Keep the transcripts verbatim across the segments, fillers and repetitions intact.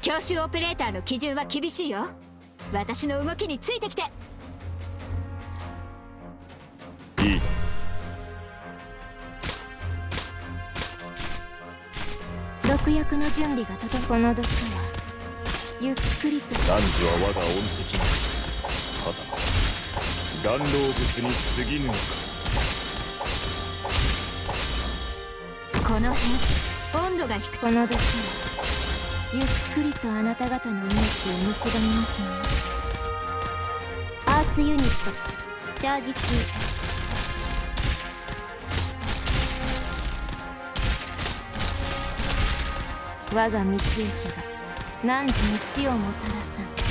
教習オペレーターの基準は厳しいよ。私の動きについてきて。 いい。 毒薬の準備が整この毒はゆっくりと。 男女は我が恩敵なり。ただ顔老物に過ぎぬのか。 この辺温度が低く。 この毒はゆっくりとあなた方の命を蝕みますね。アーツユニットチャージ中。我が蜜液が何時に死をもたらさん。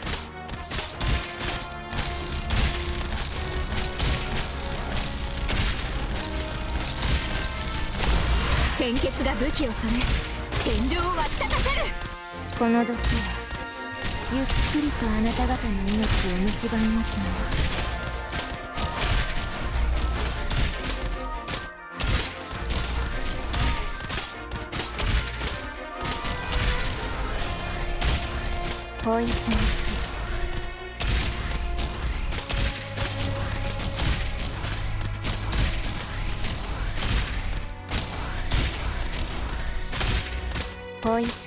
鮮血が武器を染め天井を沸き立たせる。 この毒はゆっくりとあなた方の命を蝕みますね。ポイズンポイズン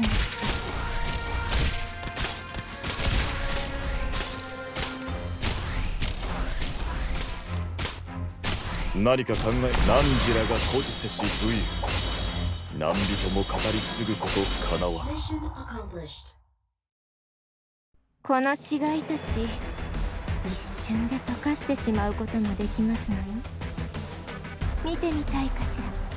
何か考え。何時らが孤児せし武勇。何人も語り継ぐことかなわ。 この死骸たち一瞬で溶かしてしまうこともできますのよ。見てみたいかしら。